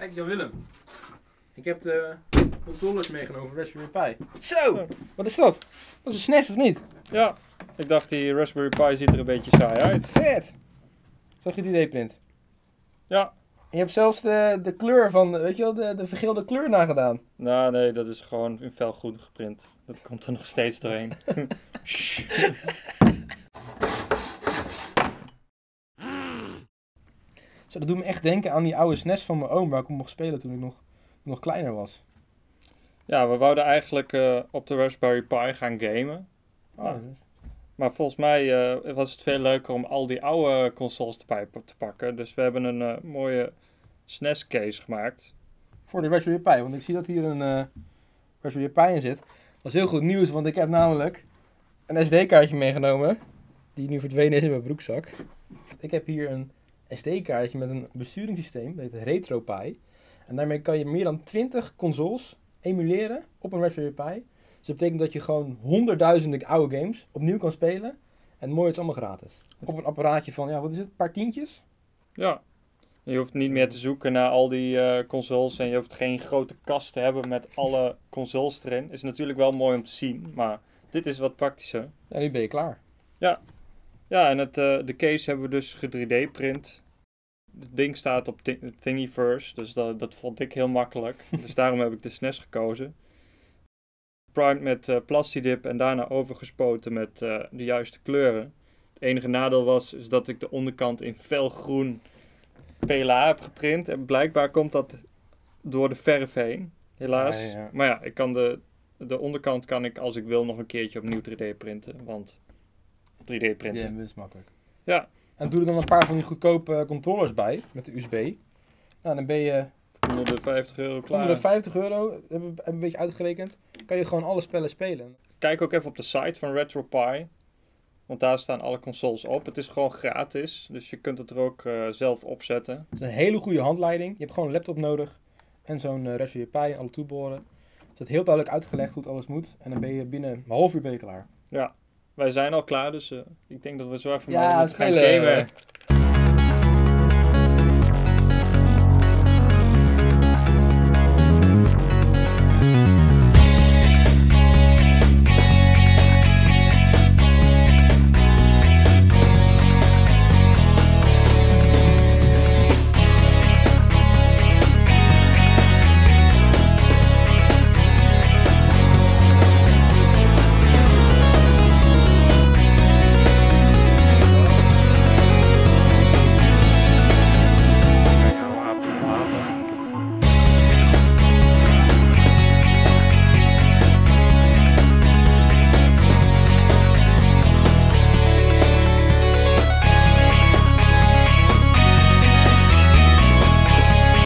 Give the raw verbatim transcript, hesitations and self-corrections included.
Kijk Jan-Willem. Ik heb de controllers meegenomen voor Raspberry Pi. Zo! Ja. Wat is dat? Dat is een S N E S of niet? Ja, ik dacht die Raspberry Pi ziet er een beetje saai uit. Vet! Zo'n drie D-print. Ja. En je hebt zelfs de, de kleur van, weet je wel, de, de vergeelde kleur nagedaan. Nou nee, dat is gewoon in felgroen geprint. Dat komt er nog steeds doorheen. Zo, dat doet me echt denken aan die oude S N E S van mijn oom, waar ik op mocht spelen toen ik nog, nog kleiner was. Ja, we wouden eigenlijk uh, op de Raspberry Pi gaan gamen. Oh, Ah. Maar volgens mij uh, was het veel leuker om al die oude consoles erbij te pakken. Dus we hebben een uh, mooie S N E S case gemaakt. Voor de Raspberry Pi, want ik zie dat hier een uh, Raspberry Pi in zit. Dat is heel goed nieuws, want ik heb namelijk een S D-kaartje meegenomen. Die nu verdwenen is in mijn broekzak. Ik heb hier een S D-kaartje met een besturingssysteem, dat heet RetroPie. En daarmee kan je meer dan twintig consoles emuleren op een Raspberry Pi. Dus dat betekent dat je gewoon honderdduizenden oude games opnieuw kan spelen. En mooi, het is allemaal gratis. Op een apparaatje van, ja, wat is het, een paar tientjes? Ja. Je hoeft niet meer te zoeken naar al die uh, consoles en je hoeft geen grote kast te hebben met alle consoles erin. Is natuurlijk wel mooi om te zien, maar dit is wat praktischer. Ja, nu ben je klaar. Ja, ja en het, uh, de case hebben we dus ge drie D-print. Het ding staat op Thingiverse, dus dat, dat vond ik heel makkelijk. Dus daarom heb ik de S N E S gekozen. Primed met uh, plastidip en daarna overgespoten met uh, de juiste kleuren. Het enige nadeel was is dat ik de onderkant in felgroen P L A heb geprint. En blijkbaar komt dat door de verf heen, helaas. Ja, ja, ja. Maar ja, ik kan de, de onderkant kan ik als ik wil nog een keertje opnieuw drie D printen. Want drie D printen. Ja, dat is makkelijk. Ja. En doe er dan een paar van die goedkope controllers bij, met de U S B. Nou, dan ben je Onder de vijftig euro klaar. onder de vijftig euro, hebben we een beetje uitgerekend, kan je gewoon alle spellen spelen. Kijk ook even op de site van RetroPie. Want daar staan alle consoles op. Het is gewoon gratis, dus je kunt het er ook uh, zelf opzetten. Het is een hele goede handleiding. Je hebt gewoon een laptop nodig en zo'n uh, Raspberry Pi en alle toetsenborden. Het is heel duidelijk uitgelegd hoe het alles moet. En dan ben je binnen een half uur ben je klaar. Ja, wij zijn al klaar, dus uh, ik denk dat we zo even Ja, maar het moeten gaan spelen. gamen.